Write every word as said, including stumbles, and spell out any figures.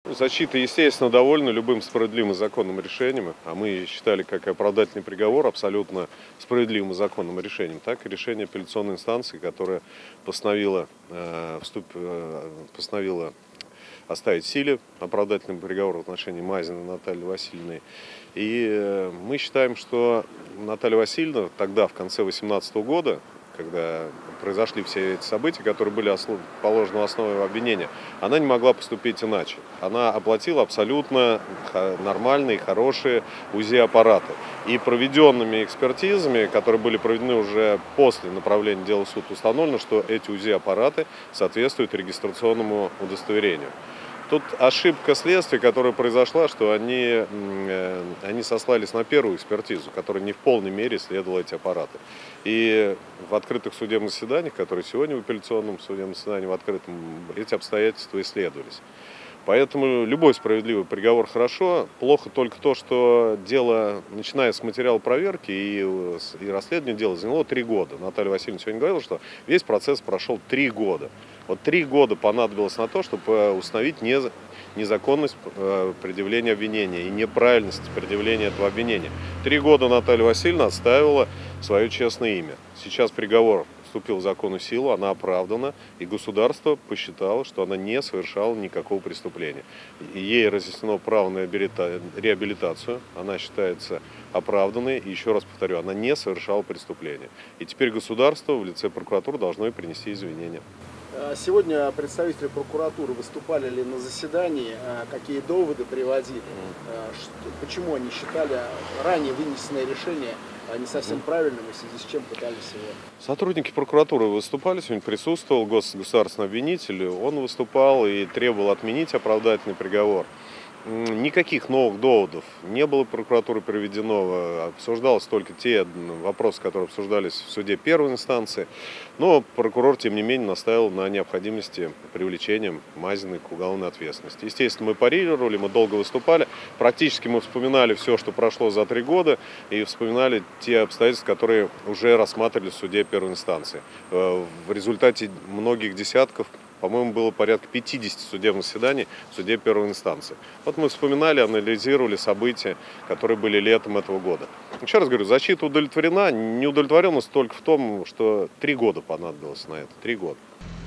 Защита, естественно, довольна любым справедливым и законным решением, а мы считали, как и оправдательный приговор, абсолютно справедливым и законным решением, так и решение апелляционной инстанции, которая постановила, э, вступ, э, постановила оставить в силе оправдательный приговор в отношении Мазиной Натальи Васильевны. И э, мы считаем, что Наталья Васильевна тогда, в конце две тысячи восемнадцатого года, когда произошли все эти события, которые были основ... положены в основе обвинения, она не могла поступить иначе. Она оплатила абсолютно нормальные, хорошие УЗИ-аппараты. И проведенными экспертизами, которые были проведены уже после направления дела в суд, установлено, что эти УЗИ-аппараты соответствуют регистрационному удостоверению. Тут ошибка следствия, которая произошла, что они, они сослались на первую экспертизу, которая не в полной мере исследовала эти аппараты. И в открытых судебных заседаниях, которые сегодня в апелляционном судебном заседании, в открытом, эти обстоятельства исследовались. Поэтому любой справедливый приговор хорошо. Плохо только то, что дело, начиная с материала проверки и, и расследования дела, заняло три года. Наталья Васильевна сегодня говорила, что весь процесс прошел три года. Вот три года понадобилось на то, чтобы установить не, незаконность предъявления обвинения и неправильность предъявления этого обвинения. Три года Наталья Васильевна отстаивала свое честное имя. Сейчас приговор вступил в законную силу, она оправдана, и государство посчитало, что она не совершала никакого преступления. И ей разъяснено право на реабилитацию, она считается оправданной, и еще раз повторю, она не совершала преступления. И теперь государство в лице прокуратуры должно ей принести извинения. Сегодня представители прокуратуры выступали ли на заседании, какие доводы приводили, почему они считали ранее вынесенное решение не совсем правильным, и в связи с чем пытались его... Сотрудники прокуратуры выступали, сегодня присутствовал государственный обвинитель, он выступал и требовал отменить оправдательный приговор. Никаких новых доводов не было прокуратуры приведено, обсуждалось только те вопросы, которые обсуждались в суде первой инстанции, но прокурор, тем не менее, настаивал на необходимости привлечения Мазиной к уголовной ответственности. Естественно, мы парировали, мы долго выступали, практически мы вспоминали все, что прошло за три года, и вспоминали те обстоятельства, которые уже рассматривали в суде первой инстанции. В результате многих десятков, по-моему, было порядка пятидесяти судебных заседаний в суде первой инстанции. Вот мы вспоминали, анализировали события, которые были летом этого года. Еще раз говорю, защита удовлетворена, неудовлетворенность только в том, что три года понадобилось на это. Три года.